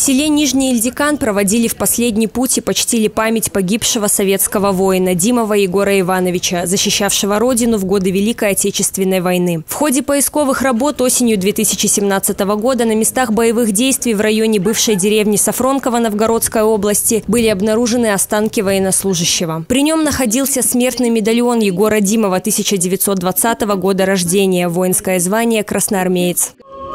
селе Нижний Ильдикан проводили в последний путь и почтили память погибшего советского воина Димова Егора Ивановича, защищавшего родину в годы Великой Отечественной войны. В ходе поисковых работ осенью 2017 года на местах боевых действий в районе бывшей деревни Сафронково Новгородской области были обнаружены останки военнослужащего. При нем находился смертный медальон Егора Димова 1920 года рождения, воинское звание красноармеец.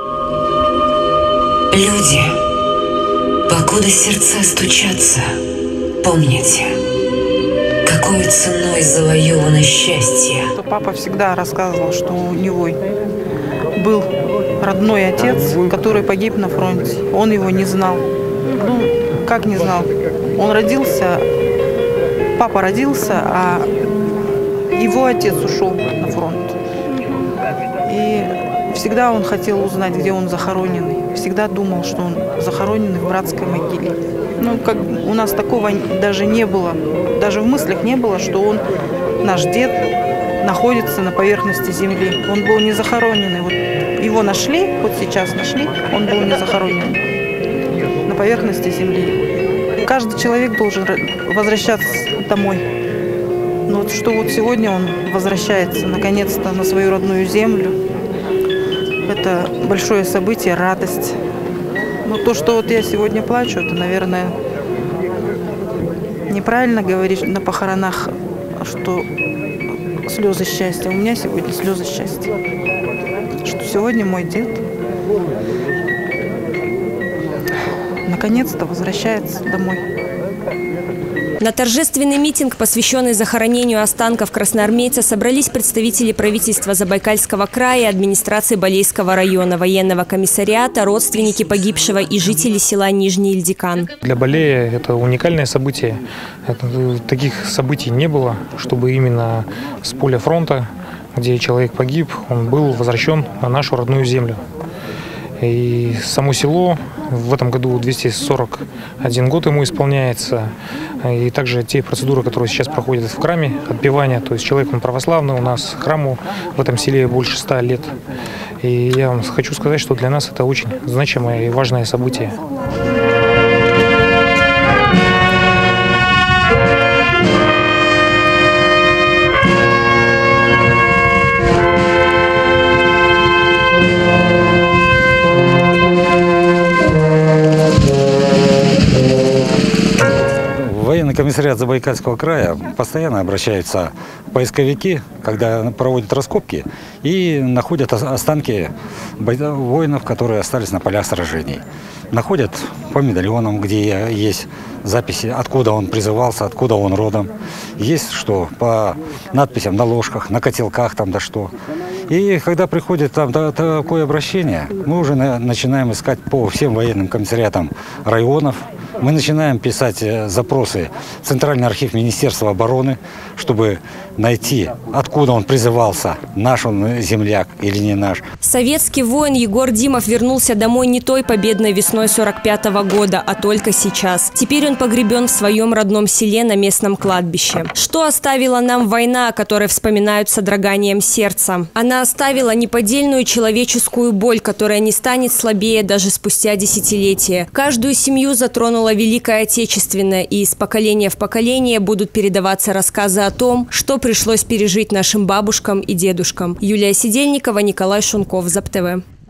Люди, покуда сердца стучатся, помните, какой ценой завоевано счастье. Папа всегда рассказывал, что у него был родной отец, который погиб на фронте. Он его не знал. Ну, как не знал? Он родился, папа родился, а его отец ушел на фронт. И всегда он хотел узнать, где он захороненный. Всегда думал, что он захороненный в братской могиле. Ну, как у нас такого даже не было. Даже в мыслях не было, что он, наш дед, находится на поверхности земли. Он был не захороненный. Вот его нашли, вот сейчас нашли, он был не захороненный на поверхности земли. Каждый человек должен возвращаться домой. Но вот что вот сегодня он возвращается наконец-то на свою родную землю. Это большое событие, радость. Но то, что вот я сегодня плачу, это, наверное, неправильно говорить на похоронах, что слезы счастья. У меня сегодня слезы счастья. Что сегодня мой дед наконец-то возвращается домой. На торжественный митинг, посвященный захоронению останков красноармейца, собрались представители правительства Забайкальского края, администрации Балейского района, военного комиссариата, родственники погибшего и жители села Нижний Ильдикан. Для Балея это уникальное событие. Таких событий не было, чтобы именно с поля фронта, где человек погиб, он был возвращен на нашу родную землю. И само село в этом году 241 год ему исполняется. И также те процедуры, которые сейчас проходят в храме, отпевания. То есть человек он православный, у нас храму в этом селе больше 100 лет. И я вам хочу сказать, что для нас это очень значимое и важное событие. Военный комиссариат Забайкальского края постоянно обращаются поисковики, когда проводят раскопки и находят останки воинов, которые остались на полях сражений. Находят по медальонам, где есть записи, откуда он призывался, откуда он родом. Есть что по надписям на ложках, на котелках, там да что. И когда приходит там такое обращение, мы уже начинаем искать по всем военным комиссариатам районов. Мы начинаем писать запросы в Центральный архив Министерства обороны, чтобы найти, откуда он призывался, наш он земляк или не наш. Советский воин Егор Димов вернулся домой не той победной весной 45-го года, а только сейчас. Теперь он погребен в своем родном селе на местном кладбище. Что оставила нам война, о которой вспоминают с содроганием сердца? Она оставила неподдельную человеческую боль, которая не станет слабее даже спустя десятилетия. Каждую семью затронула Великая Отечественная, и из поколения в поколение будут передаваться рассказы о том, что пришлось пережить нашим бабушкам и дедушкам. Юлия Сидельникова, Николай Шунков, ЗАП-ТВ.